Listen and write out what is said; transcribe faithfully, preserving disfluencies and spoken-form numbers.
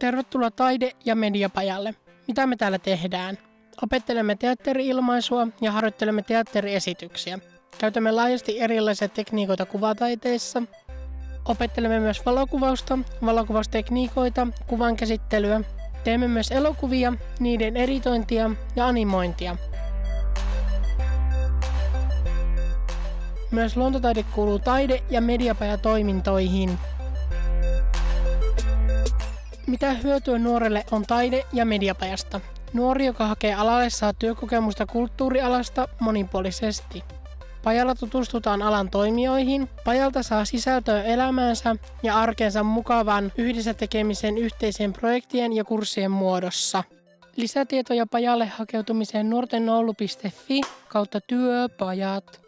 Tervetuloa taide- ja mediapajalle. Mitä me täällä tehdään? Opettelemme teatteri-ilmaisua ja harjoittelemme teatteriesityksiä. Käytämme laajasti erilaisia tekniikoita kuvataiteessa. Opettelemme myös valokuvausta, valokuvaustekniikoita, kuvan käsittelyä. Teemme myös elokuvia, niiden editointia ja animointia. Myös luontotaide kuuluu taide- ja mediapajatoimintoihin. Mitä hyötyä nuorelle on taide- ja mediapajasta? Nuori, joka hakee alalle, saa työkokemusta kulttuurialasta monipuolisesti. Pajalla tutustutaan alan toimijoihin, pajalta saa sisältöä elämäänsä ja arkeensa mukavan yhdessä tekemisen yhteiseen projektien ja kurssien muodossa. Lisätietoja pajalle hakeutumiseen nuortenoulu piste fi kautta työpajat.